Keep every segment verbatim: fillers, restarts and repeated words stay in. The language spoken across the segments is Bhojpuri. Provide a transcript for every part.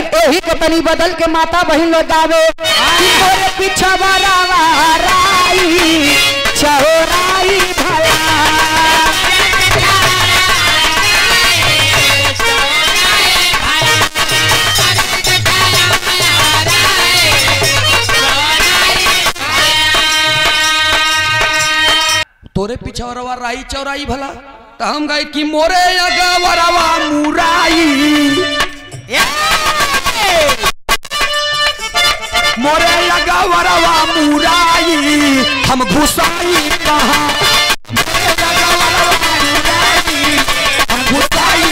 यही के तनी बदल के माता बहन लोग गावे मोरे पिछवा राई चौराई भला तोरे पिछवरवा राई चौराई भला तो हम गए कि मोरे अगवरवा मुराई मोरे अगवरवा मुराई हम घुसाई कहाँ हम घुसाई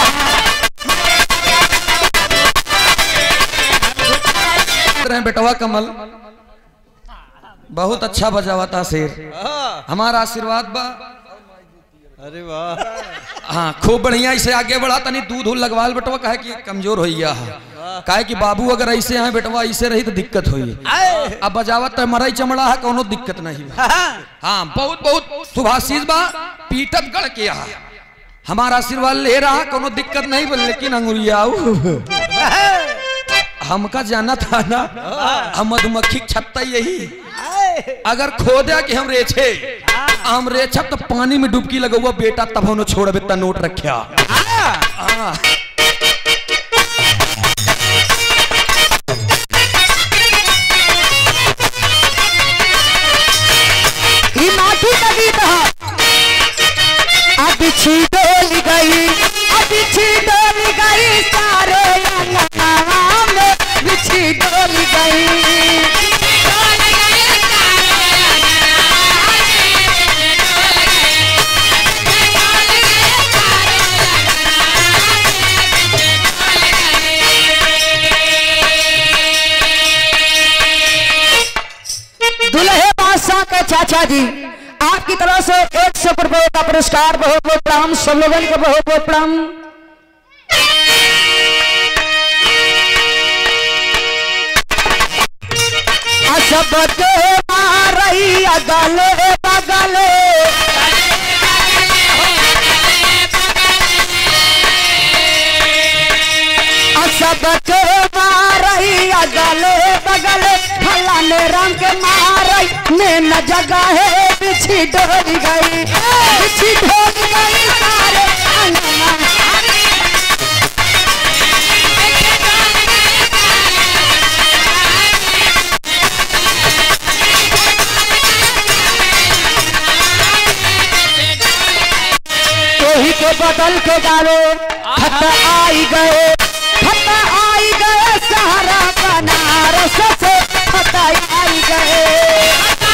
कहाँ बेटवा कमल बहुत अच्छा बजावाता शेर हमारा आशीर्वाद बा। अरे वाह हाँ खूब बढ़िया इसे आगे बढ़ा तनी दूध लगवाल बेटवा कहे कि कमजोर हो गया है कहे कि बाबू अगर ऐसे हैं बेटवा ऐसे रही तो दिक्कत हुई अब बजावत तो मरई चमड़ा है कोनो दिक्कत नहीं हाँ बहुत बहुत सुभाषिस बा पीटत गढ़ के यहाँ हमारा आशीर्वाद ले रहा कोनो दिक्कत नहीं बोल लेकिन अंगुरिया हमका जाना था ना हम मधुमक्खी छत्ता यही अगर खोदा कि हम रेछे हम रेछब तो पानी में डुबकी लगौआ बेटा तब हम छोड़बे त नोट रखिया ई माटी का गीत है अब डोल गई अब डोल गई सारे अंगनाम में बिछी डोल गई दुल्हे बादशाह के चाचा जी आपकी तरफ से एक सौ रुपए का पुरस्कार बहुत बहुत प्रणाम सब लोगों को बहुत बहुत प्रणाम। सब के मारई अगले बगले सब के मारई अगले बगले फलाने रंग के मारई ने न जगह है बिछी डोल गई बिछी डोल गई सारे ही के बदल के डालो खत आई गए खत आई गए सहारा बनारस से खत आई गए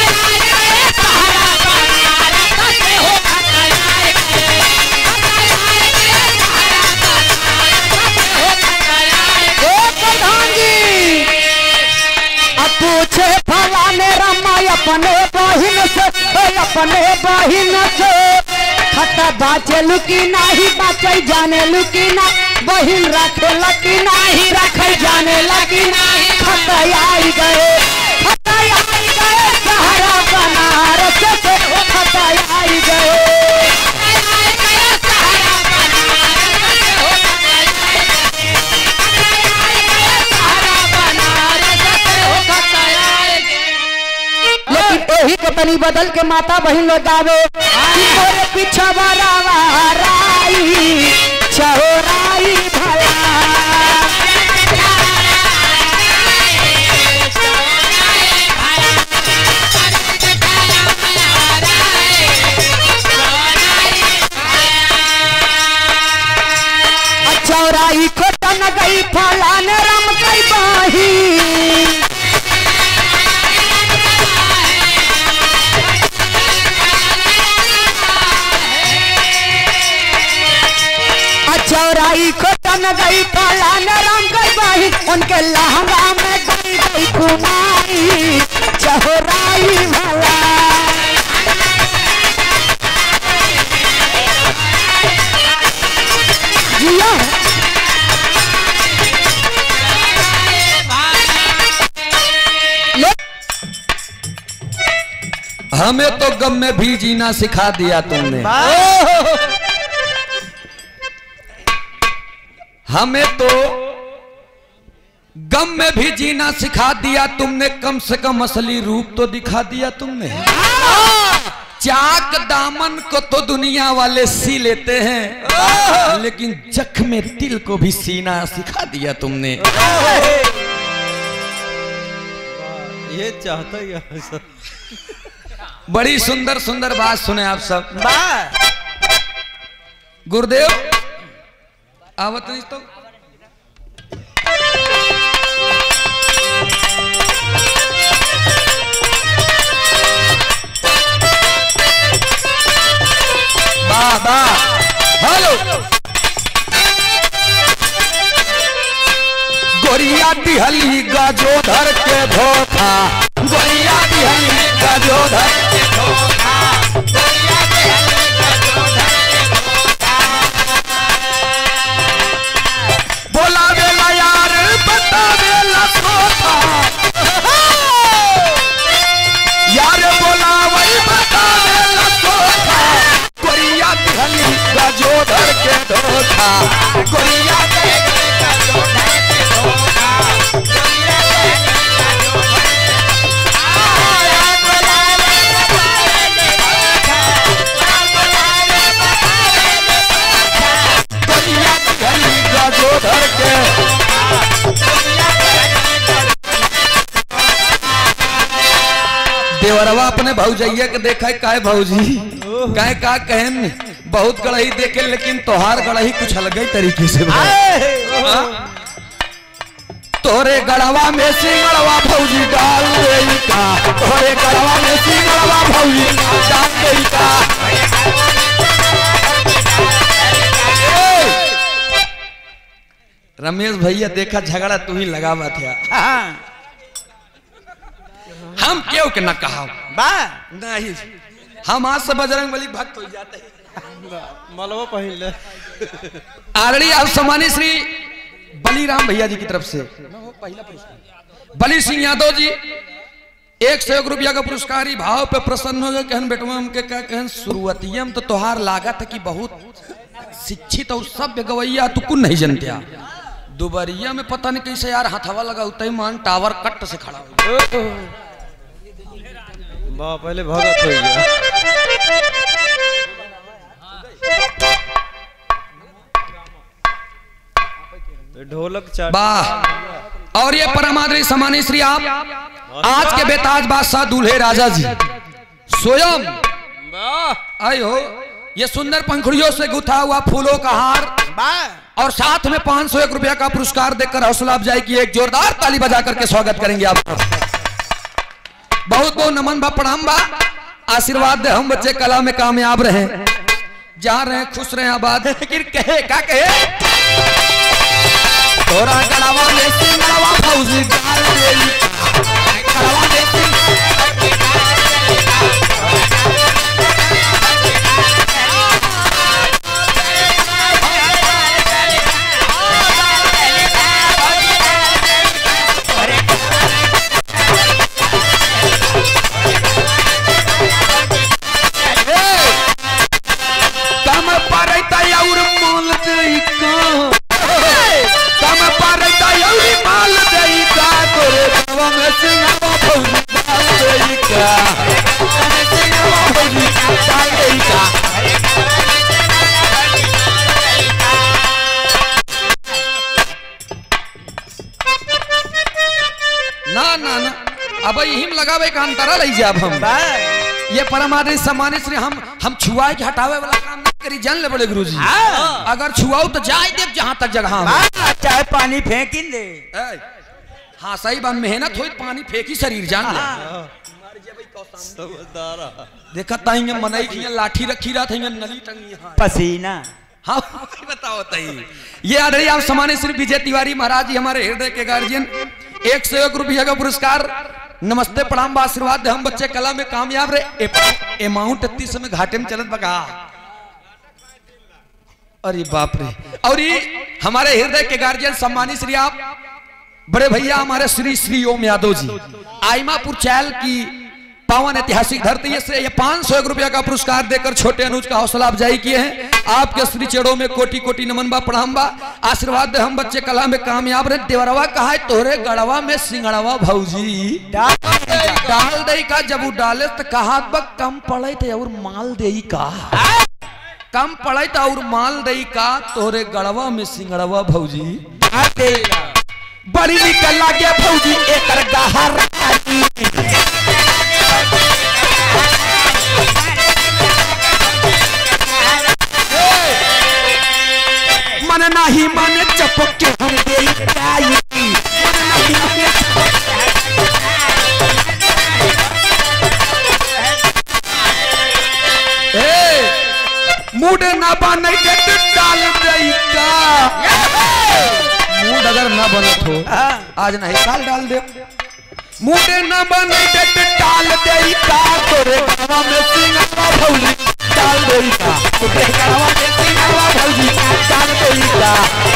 प्रधान जी अब पूछे फलाने रमा अपने बहिन से अपने बहिन से खता बाचे लुकी नाही बाचे जाने लुकी ना बहिन रखे लकी नाही रखे जाने लकी नाही खता आई गए खता आई गए सहारा बनारस से खता आई गए यही के तनी बदल के माता बहन लोग गावे मोरे पिछवा राई चौराई भला चौराई को तन गई फलाने राम कई बाही चौराई को तन गई फलान राम गई बाही उनके लहंगा में गई गई कुमारी चौराई भला जिया हमें तो गम में भी जीना सिखा दिया तुमने हमें तो गम में भी जीना सिखा दिया तुमने, कम से कम असली रूप तो दिखा दिया तुमने। चाक दामन को तो दुनिया वाले सी लेते हैं, लेकिन जख्म दिल को भी सीना सिखा दिया तुमने। ये चाहता ही है सब। बड़ी सुंदर सुंदर बात सुने आप सब। गुरुदेव आवत नहीं तो वाह वाह, हेलो। गोरिया दिहली गजोधर के धोखा, गोरिया दिहली गजोधर के धोखा, गोरिया दिहली गजोधर के धोखा। बोला बेला यार बता बेला सोता, यार बोला वही बता बेला सोता। गोरिया दिहली गजोधर के धोखा, गोरिया दिहली गजोधर के धोखा, गोरिया दिहली गजोधर गजोधर के। देवरवा अपने भौजैया के देखा काहे भौजी काहे का कहन बहुत गड़ही देखे, लेकिन तोहार गड़ही कुछ अलग ही तरीके से। तोरे गड़वा में सिंगड़वा भौजी डाल दे का, तोरे गड़वा में सिंगड़वा भौजी डाल दे का। रमेश भैया देखा झगड़ा तू ही लगावा था। हम क्यों के न कहा नहीं, हम आज से बजरंगबली भक्त हो जाते हैं। मलवा पहले आरडी आप सम्मानित श्री बलीराम भैया जी की तरफ से बली सिंह यादव जी एक सौ एक रुपया का पुरस्कार ही भाव पे प्रसन्न हो गए। कहन बेटवा हमके क्या कहन शुरुआतिया में तो तोहार लागत है कि बहुत शिक्षित और सभ्य गवैया तू कुन नहीं जनतिया। दुबरिया में पता नहीं कैसे यार हथवा लगा उतई मान टावर कट से खड़ा हो। वाह पहले भगत हो गया। ढोलक चाट वाह। और ये परमादरी सम्मानित श्री आप आज के बेताज बादशाह दूल्हे राजा जी स्वयं आए हो। ये सुंदर पंखुड़ियों से गुथा हुआ फूलों का हार और साथ में पांच सौ एक रुपया का पुरस्कार देकर हौसला अफजाई की एक जोरदार ताली बजा करके स्वागत करेंगे आपका। बहुत बहुत नमन बा, प्रणाम बा, आशीर्वाद दे हम बच्चे कला में कामयाब रहे, जहां रहे खुश रहे आबाद। लेकिन कहे क्या कहे तोरा गड़वा में सिंगड़वा फौजी डाल देली, गड़वा में ना ना ना अब यही में लगावे का अंतरा लई जाब हम। ये परमादरी सम्मानित श्री हम हम छुआए के हटावे वाला काम नहीं करी, जान ले बड़े गुरुजी। अगर छुआओ तो जाए देव जहां तक जगह, चाहे पानी फेंकी दे। हाँ सही बात, मेहनत हो पानी फेंकी शरीर जान ले। देखा ताई मनई की लाठी रखी रहा था नली टंगी पसीना। हाँ बताओ ताई। ये आदरणीय आप सम्मानित श्री विजय तिवारी महाराज जी हमारे हृदय के गार्जियन एक सौ एक रुपया का पुरस्कार नमस्ते प्रणाम आशीर्वाद हम बच्चे कला में कामयाब रहे। अमाउंट तीस में घाटे में चलत बगा। अरे बाप रे। और ये हमारे हृदय के गार्जियन सम्मानित श्री आप बड़े भैया हमारे श्री श्री ओम यादव जी आईमापुर चैल की पावन ऐतिहासिक धरती से ये पाँच सौ एक रुपया का पुरस्कार देकर छोटे अनुज का हौसला अफजाई किए हैं। आपके श्री चरणों में कोटि कोटि नमन बा, प्रणाम बा। आशीर्वाद दे हम बच्चे कला में कामयाब रहे। देवरवा कहा है तोहरे गड़वा में सिंगड़वा भौजी डाल दे का, जब वो डाले तो कहा कम पड़े थे और माल दे का, कम पड़े तो और माल दे का, तोहरे गड़वा में सिंगड़वा भौजी बड़ी निकल लागे भौजी एक गहर मन नहीं मन चपक के हम दे मूड ना बने तो डाल देगा, मूड अगर ना बनत हो आज नहीं काल डाल दे। मूड ना बने तो डाल देगा, तोरे गड़वा में सिंगड़वा भौजी डाल देगा, तोरे गड़वा में सिंगड़वा भौजी डाल देगा।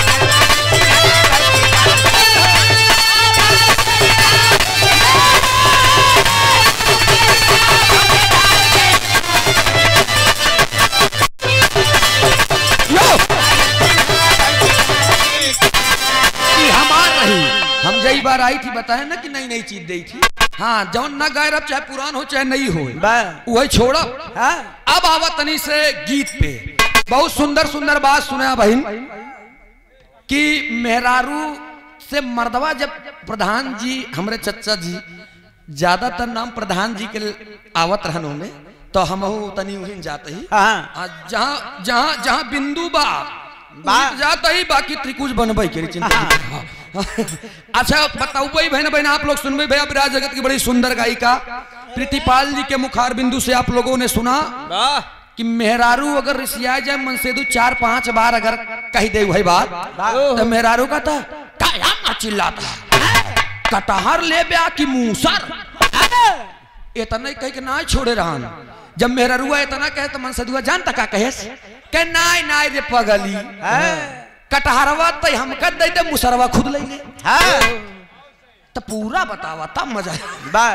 हम जई बार आई थी बताए ना कि नई नई चीज दी थी। हाँ जौन ना गाय रब चाहे पुरान हो चाहे नई हो वही छोड़ा। हाँ? अब आवा तनी से गीत पे बहुत सुंदर सुंदर बात सुना बहन कि मेहरारू से मर्दवा जब प्रधान जी हमारे चचा जी ज्यादातर नाम प्रधान जी के आवत रहन में तो हम तनी उहिन जाते ही जहाँ जहाँ जहाँ बिंदु बा जाता ही बाकी त्रिकुज बनबे के चिंता। अच्छा बताओ भाई बहन बहन आप लोग सुनबे भैया विराज जगत की बड़ी सुंदर गायिका प्रीतिपाल जी के मुखार बिंदु से आप लोगों ने सुना कि मेहरारू अगर रिसिया जाए मन से दो चार पांच बार अगर कही दे भाई बात तो मेहरारू का था क्या चिल्लाता कटहर ले ब्या की मूसर इतना कह के ना छोड़े रहन। जब मेहरारुआ इतना कहे तो मन से दुआ जानता का कहे के नाय नाय रे पगली कटहरवा तो हम कर दे दे मुसरवा खुद ले ले तो पूरा बतावा तब मजा बा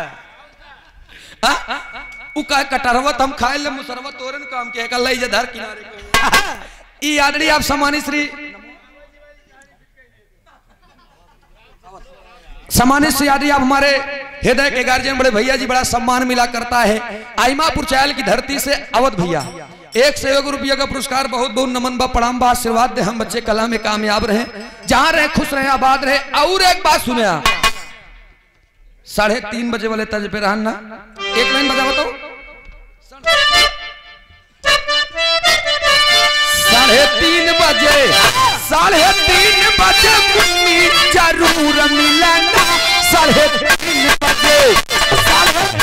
उ कहे कटहरवा हम खाए ले मुसरवा तोरे न काम के का ले जे धर किनारे। ई आदड़ी आप सम्मानित श्री सम्मानित श्री आदि आप हमारे हृदय के गार्जियन बड़े भैया जी बड़ा सम्मान मिला करता है। आईमापुर चायल की धरती से अवध भैया एक से एक रुपया का पुरस्कार बहुत बहुत नमन बा, प्रणाम बा, आशीर्वाद दे हम बच्चे कला में कामयाब रहे, जहां रहे खुश रहे आबाद रहे। और एक बात सुने साढ़े तीन बजे वाले तर्ज पे रहना एक लाइन बजा बताओ। साढ़े तीन बजे साढ़े तीन बजे मुन्नी जरूर मिलना साढ़े तीन बजे साढ़े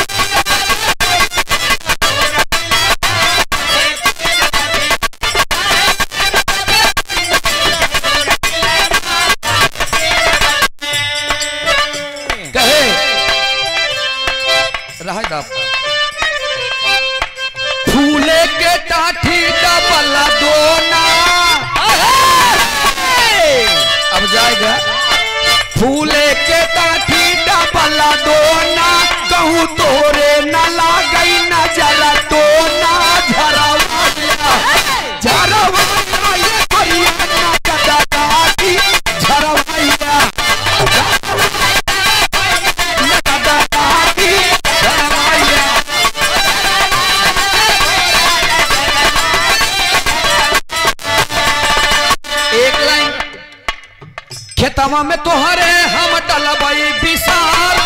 फूले के टाठी डबल दोना अब जाएगा फूले के टाठी डबल दोना कहूँ तोरे न लागई नजर तो ना झरवाया झरवाया ये हरियाणा का दादी झरवाया खेतवा में तोहरे हम डलबई विसार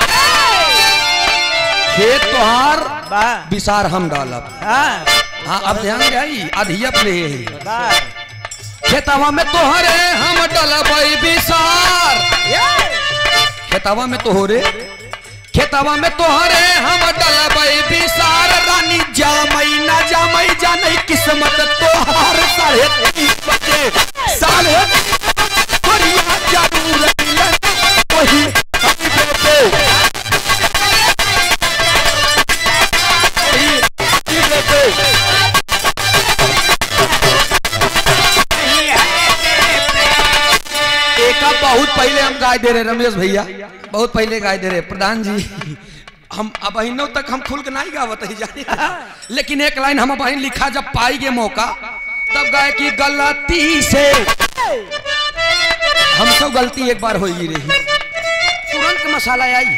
खेत तोहार विसार हम डालब। हाँ अब ध्यान जाई अधिया प्ले खेतवा में तोहरे हम डलबई विसार खेतवा में तोहरे खेतवा में तोहरे हम डलबई विसार रानी जामई ना जामई जाने किस्मत तोहार साढ़े तीन बजे साढ़े जरूर वही बहुत पहले हम गाय दे रहे रमेश भैया बहुत पहले गाय दे रहे प्रधान जी हम अब अहिनों तक हम खुल के नहीं गावत ही जाने लेकिन एक लाइन हम अब लिखा जब पाएंगे मौका तब गाय की गलती से हम सब गलती एक बार हो ही रही तुरंत मसाला आई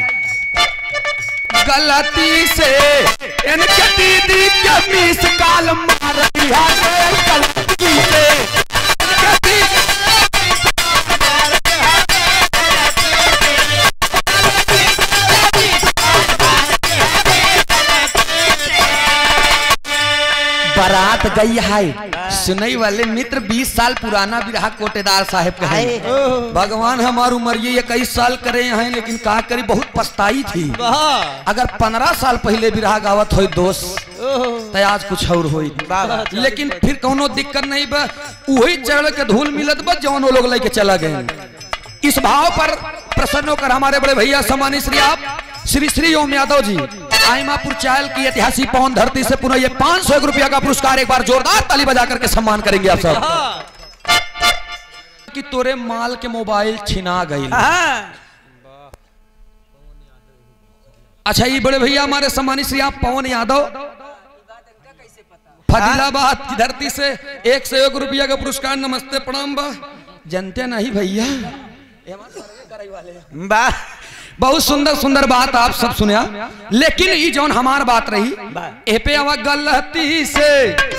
गलती से इनके दीदी के मिस काल मार दिया गलती से बारात गई है सुनई वाले मित्र बीस साल पुराना बिरहा कोटेदार साहब का है भगवान हमार उम्र ये इक्कीस साल करे हैं लेकिन का करी बहुत पछताई थी अगर पंद्रह साल पहले बिरहा गावत हो दोस्त तो आज कुछ और हो लेकिन फिर कोनो दिक्कत नहीं बा वही चढ़ के धूल मिलत बा जौन वो लोग लेके चला गए इस भाव पर प्रसन्न होकर हमारे बड़े भैया सम्मानित श्री आप श्री श्री ओम यादव जी आईमापुर चायल की ऐतिहासिक पवन धरती से पुनः ये पांच सौ एक रुपया का पुरस्कार एक बार जोरदार ताली बजा करके सम्मान करेंगे आप सब कि तोरे माल के मोबाइल छिना गई अच्छा ये बड़े भैया हमारे सम्मानित श्री आप पवन यादव फजीलाबाद की धरती से एक सौ एक रुपया का पुरस्कार नमस्ते प्रणाम बा जनते नहीं भैया बहुत सुंदर सुंदर बात आप सब सुनिया लेकिन ये जौन हमार बात रही ए पे आवा गलती से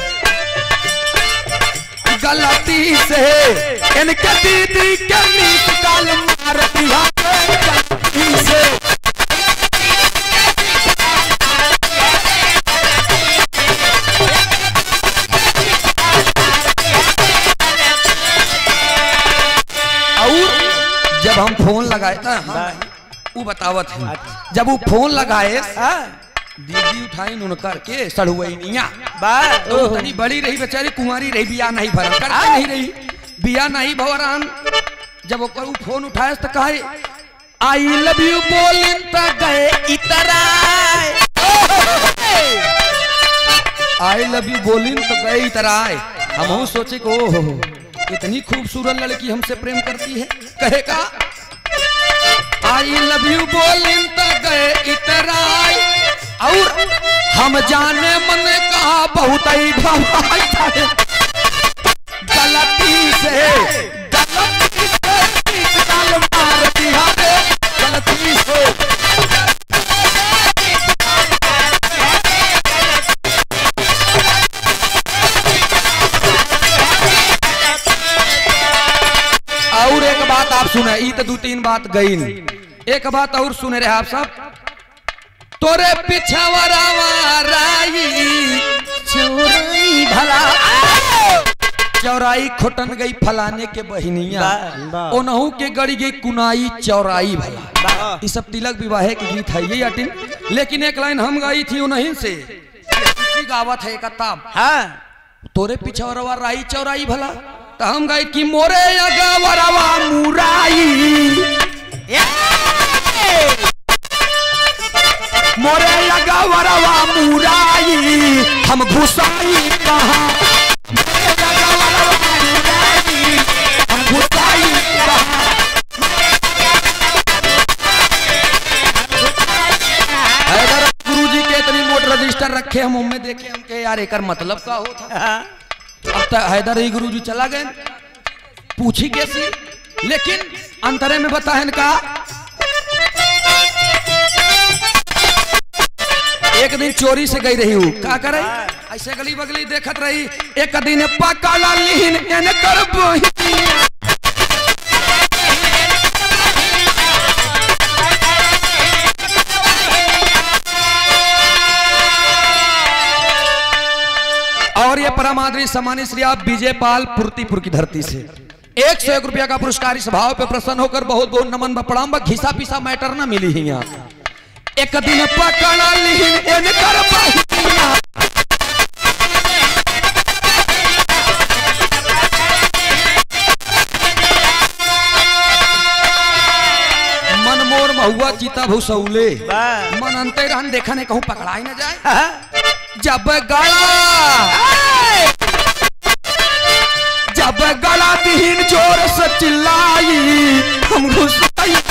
गलती से इनके दीदी के मीत काल मार दिया गलती से और जब हम फोन लगाए था वो बतावत है जब वो फोन लगाए दीदी उठाई उन करके सड़ुआइनिया तो तनी बड़ी रही बेचारी कुंवारी रही बिया नहीं भरन करके नहीं रही बिया नहीं भवरान जब वो फोन उठाए तो कहे आई लव यू बोलिन त गए इतरा आई लव यू बोलिन तो गए इतरा हम सोचे को ओहो इतनी खूबसूरत लड़की हमसे प्रेम करती है कहे का आई लव यू बोलिन तो गए इतराई और हम जाने मन कहा बहुत ही भवाई था गलती से गलती से काल मार दिया गलती से और एक बात आप सुने ई तो दो तीन बात गई एक बात और सुने रहे आप सब तोरे पिछावरा राई चौराई भला चौराई खोटन गई फलाने के बहनिया ओनहू के गड़ी गई कुनाई चौराई भला ये सब तिलक विवाह के गीत है ये अटिन लेकिन एक लाइन हम गाई थी उन्हीं से गावत है कताब हाँ तोरे पिछावरा राई चौराई भला तो हम गए कि मोरे अगवरवा मुराई मोरे अगवरवा मुराई हम घुसाई कहाँ हम घुसाई कहाँ गुरुजी के इतनी मोट रजिस्टर रखे हम उनमें देखे हमके यार एक मतलब का होता अब तक हैदर ही गुरुजी चला गए पूछी कैसी लेकिन अंतरे में बताए का एक दिन चोरी से गई रही हूँ क्या करे ऐसे गली बगली देखत रही एक दिन पकड़ा लीन इन कर और ये परमादरी सम्मानित श्री आप विजय पाल पुरतीपुर की धरती से एक सौ एक रुपया का पुरस्कार इस भाव पे प्रसन्न होकर बहुत बहुत नमन बपड़ाम घिसा पिसा मैटर ना मिली ही यहाँ एक दिन पकड़ा लीन इन कर मन मोर महुआ चीता भूसौले मन अंते रहन देखा ने कहूँ पकड़ाई न जाए जब गला जब गला दीन जोर से चिल्लाई हम घुसाई